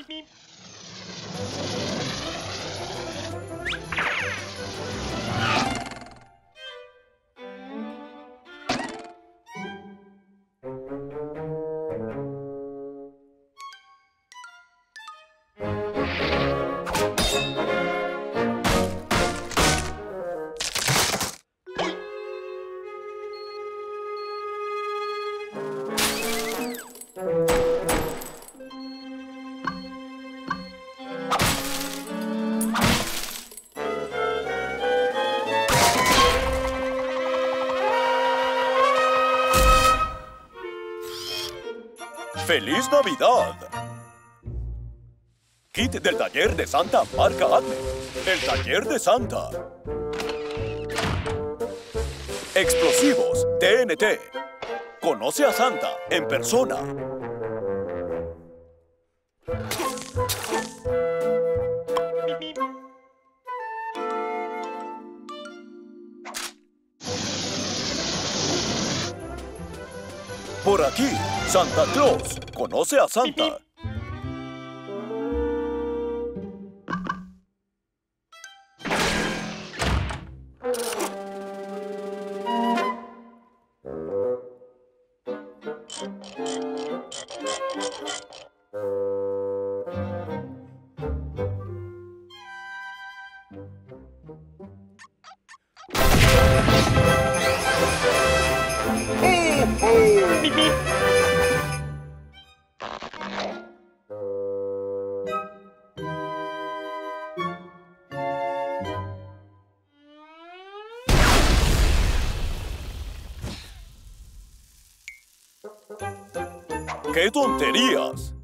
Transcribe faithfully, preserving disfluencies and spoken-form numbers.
¡Feliz Navidad! Kit del taller de Santa marca Acme. El taller de Santa. Explosivos T N T. Conoce a Santa en persona. Por aquí, Santa Claus. Conoce a Santa. ¡Qué tonterías!